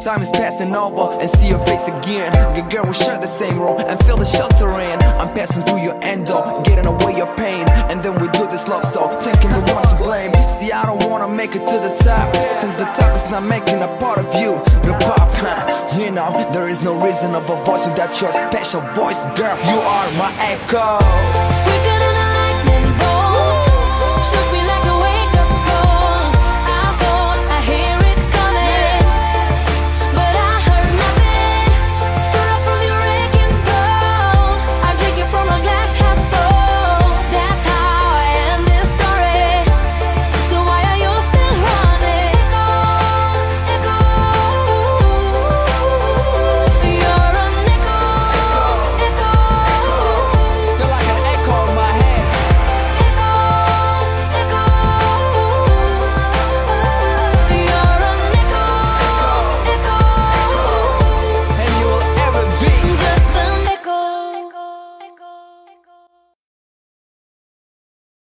Time is passing over and see your face again. Good girl, we share the same room and feel the shelter in. I'm passing through your endo, getting away your pain, and then we do this love so thinking the one to blame. See, I don't wanna make it to the top, since the top is not making a part of you. The pop, you know, there is no reason of a voice without your special voice, girl. You are my echo.